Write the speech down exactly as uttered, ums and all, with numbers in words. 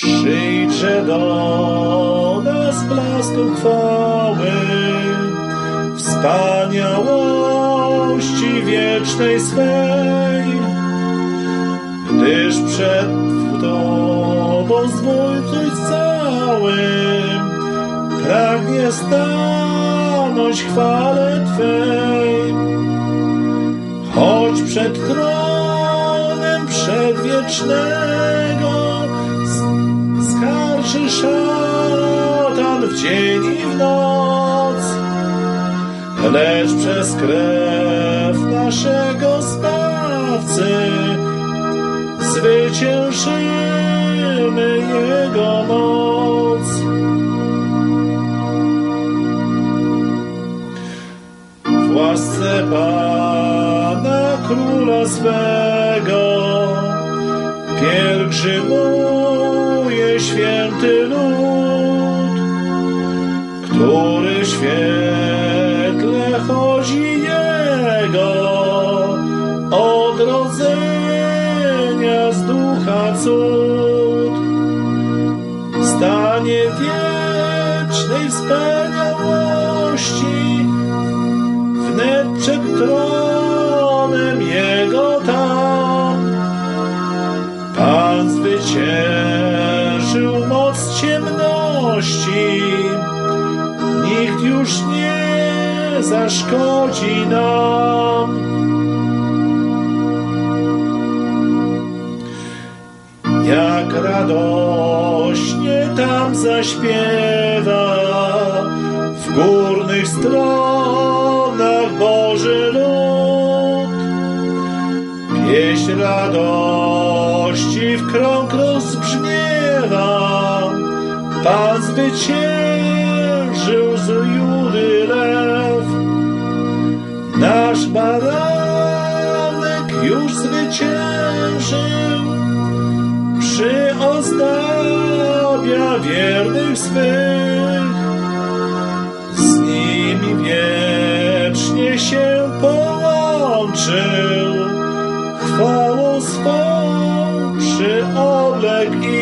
Przyjdzie do nas blasku chwały, wspaniałości wiecznej swej, gdyż przed Tobą zbójczość całym pragnie stanąć chwale Twej. Choć przed tronem przedwiecznego skarży szatan w dzień i w noc, lecz przez krew naszego Zbawcy zwyciężymy Jego moc. W łasce Pana Króla swego pielgrzymuje święty lud, który w świetle chodzi Jego odrodzenia z ducha cud. Stanie wiecznej wspaniałości wnet przed tronem Jego tam. Pan zwyciężył moc ciemności, nikt już nie zaszkodzi nam. Jak radośnie tam zaśpiewa w górnych stronach Boży lud. Pieśń radości w krąg rozbrzmiewa, Pan zwyciężył z Judy lew. Nasz baranek już zwyciężył, przyozdabia wiernych swych. Z nimi wiecznie się połączył, chwałą swą przyoblekł ich.